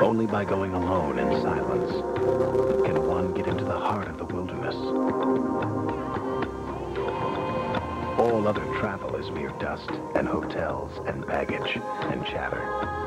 Only by going alone in silence can one get into the heart of the wilderness. All other travel is mere dust and hotels and baggage and chatter.